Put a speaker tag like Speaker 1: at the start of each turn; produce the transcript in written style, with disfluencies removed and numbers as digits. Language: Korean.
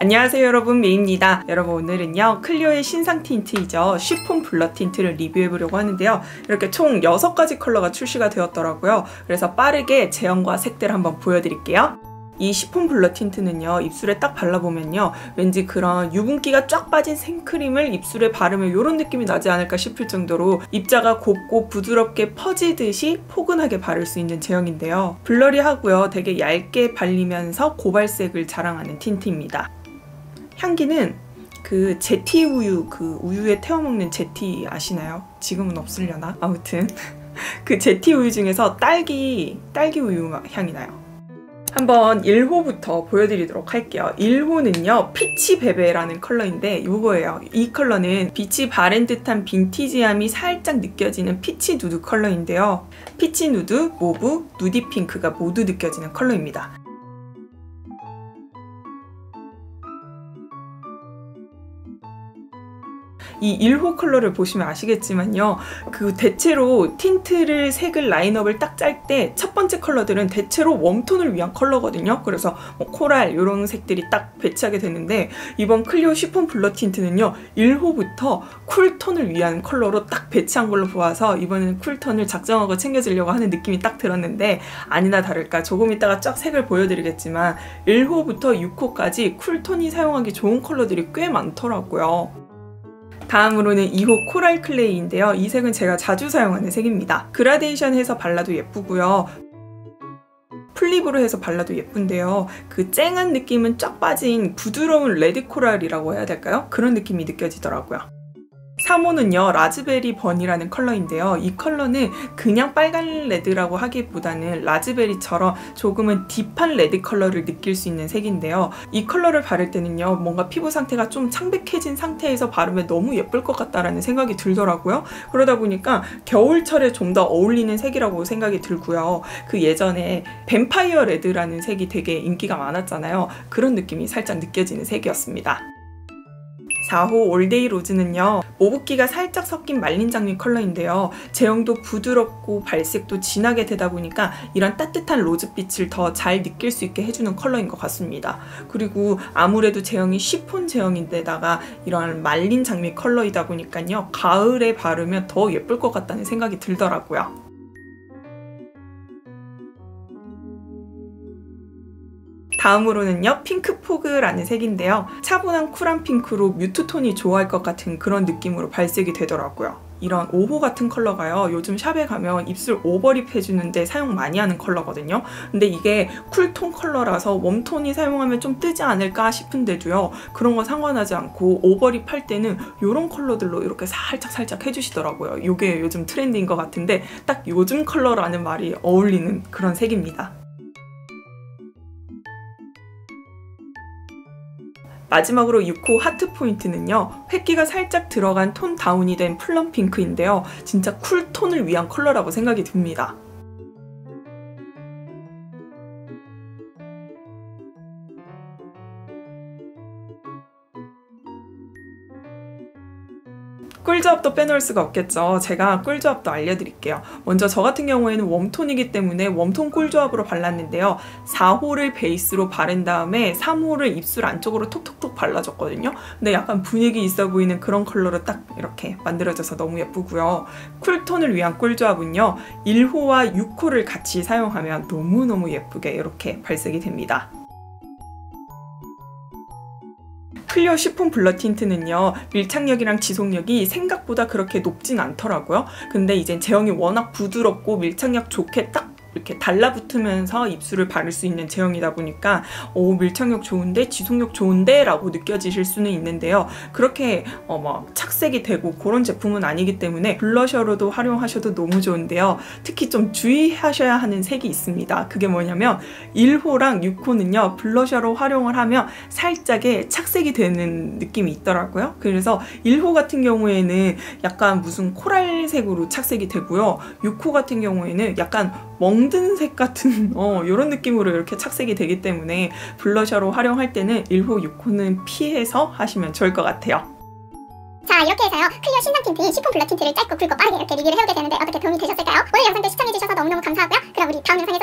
Speaker 1: 안녕하세요 여러분, 메이입니다. 여러분, 오늘은요 클리오의 신상 틴트이죠, 쉬폰 블러 틴트를 리뷰해보려고 하는데요. 이렇게 총 6가지 컬러가 출시가 되었더라고요. 그래서 빠르게 제형과 색들을 한번 보여드릴게요. 이 쉬폰 블러 틴트는요, 입술에 딱 발라보면요, 왠지 그런 유분기가 쫙 빠진 생크림을 입술에 바르면 이런 느낌이 나지 않을까 싶을 정도로 입자가 곱고 부드럽게 퍼지듯이 포근하게 바를 수 있는 제형인데요. 블러리하고요, 되게 얇게 발리면서 고발색을 자랑하는 틴트입니다. 향기는 그 제티 우유, 그 우유에 태워 먹는 제티 아시나요? 지금은 없으려나? 아무튼 그 제티 우유 중에서 딸기 우유 향이 나요. 한번 1호부터 보여드리도록 할게요. 1호는요 피치베베라는 컬러인데 이거예요. 이 컬러는 빛이 바랜 듯한 빈티지함이 살짝 느껴지는 피치 누드 컬러인데요. 피치 누드, 모브, 누디 핑크가 모두 느껴지는 컬러입니다. 이 1호 컬러를 보시면 아시겠지만요, 그 대체로 틴트를 색을 라인업을 딱 짤 때 첫 번째 컬러들은 대체로 웜톤을 위한 컬러거든요. 그래서 뭐 코랄 이런 색들이 딱 배치하게 되는데, 이번 클리오 쉬폰 블러 틴트는요 1호부터 쿨톤을 위한 컬러로 딱 배치한 걸로 보아서 이번에는 쿨톤을 작정하고 챙겨주려고 하는 느낌이 딱 들었는데, 아니나 다를까 조금 이따가 쫙 색을 보여드리겠지만 1호부터 6호까지 쿨톤이 사용하기 좋은 컬러들이 꽤 많더라고요. 다음으로는 2호 코랄 클레이인데요. 이 색은 제가 자주 사용하는 색입니다. 그라데이션 해서 발라도 예쁘고요, 플립으로 해서 발라도 예쁜데요, 그 쨍한 느낌은 쫙 빠진 부드러운 레드 코랄이라고 해야 될까요? 그런 느낌이 느껴지더라고요. 3호는요 라즈베리 번이라는 컬러인데요. 이 컬러는 그냥 빨간 레드라고 하기보다는 라즈베리처럼 조금은 딥한 레드 컬러를 느낄 수 있는 색인데요. 이 컬러를 바를 때는요, 뭔가 피부 상태가 좀 창백해진 상태에서 바르면 너무 예쁠 것 같다라는 생각이 들더라고요. 그러다 보니까 겨울철에 좀 더 어울리는 색이라고 생각이 들고요. 그 예전에 뱀파이어 레드라는 색이 되게 인기가 많았잖아요. 그런 느낌이 살짝 느껴지는 색이었습니다. 4호 올데이 로즈는요, 모브기가 살짝 섞인 말린 장미 컬러인데요. 제형도 부드럽고 발색도 진하게 되다 보니까 이런 따뜻한 로즈빛을 더 잘 느낄 수 있게 해주는 컬러인 것 같습니다. 그리고 아무래도 제형이 쉬폰 제형인데다가 이런 말린 장미 컬러이다 보니까요, 가을에 바르면 더 예쁠 것 같다는 생각이 들더라고요. 다음으로는요 핑크포그라는 색인데요, 차분한 쿨한 핑크로 뮤트톤이 좋아할 것 같은 그런 느낌으로 발색이 되더라고요. 이런 5호 같은 컬러가요, 요즘 샵에 가면 입술 오버립 해주는데 사용 많이 하는 컬러거든요. 근데 이게 쿨톤 컬러라서 웜톤이 사용하면 좀 뜨지 않을까 싶은데도요, 그런 거 상관하지 않고 오버립 할 때는 이런 컬러들로 이렇게 살짝 해주시더라고요. 이게 요즘 트렌드인 것 같은데 딱 요즘 컬러라는 말이 어울리는 그런 색입니다. 마지막으로 6호 하트 포인트는요, 획기가 살짝 들어간 톤 다운이 된 플럼 핑크인데요. 진짜 쿨톤을 위한 컬러라고 생각이 듭니다. 꿀조합도 빼놓을 수가 없겠죠. 제가 꿀조합도 알려드릴게요. 먼저 저 같은 경우에는 웜톤이기 때문에 웜톤 꿀조합으로 발랐는데요. 4호를 베이스로 바른 다음에 3호를 입술 안쪽으로 톡톡톡 발라줬거든요. 근데 약간 분위기 있어 보이는 그런 컬러로 딱 이렇게 만들어져서 너무 예쁘고요. 쿨톤을 위한 꿀조합은요, 1호와 6호를 같이 사용하면 너무너무 예쁘게 이렇게 발색이 됩니다. 클리오 쉬폰 블러 틴트는요, 밀착력이랑 지속력이 생각보다 그렇게 높진 않더라고요. 근데 이제 제형이 워낙 부드럽고 밀착력 좋게 딱 이렇게 달라붙으면서 입술을 바를 수 있는 제형이다 보니까 밀착력 좋은데 지속력 좋은데 라고 느껴지실 수는 있는데요, 그렇게 막 착색이 되고 그런 제품은 아니기 때문에 블러셔로도 활용하셔도 너무 좋은데요, 특히 좀 주의하셔야 하는 색이 있습니다. 그게 뭐냐면 1호랑 6호는요 블러셔로 활용을 하면 살짝의 착색이 되는 느낌이 있더라고요. 그래서 1호 같은 경우에는 약간 무슨 코랄색으로 착색이 되고요, 6호 같은 경우에는 약간 멍든 색 같은 이런 느낌으로 이렇게 착색이 되기 때문에 블러셔로 활용할 때는 1호, 6호는 피해서 하시면 좋을 것 같아요.
Speaker 2: 자, 이렇게 해서요 클리오 신상 틴트인 쉬폰 블러 틴트를 짧고 굵고 빠르게 이렇게 리뷰를 해오게 되는데 어떻게 도움이 되셨을까요? 오늘 영상도 시청해주셔서 너무너무 감사하고요. 그럼 우리 다음 영상에서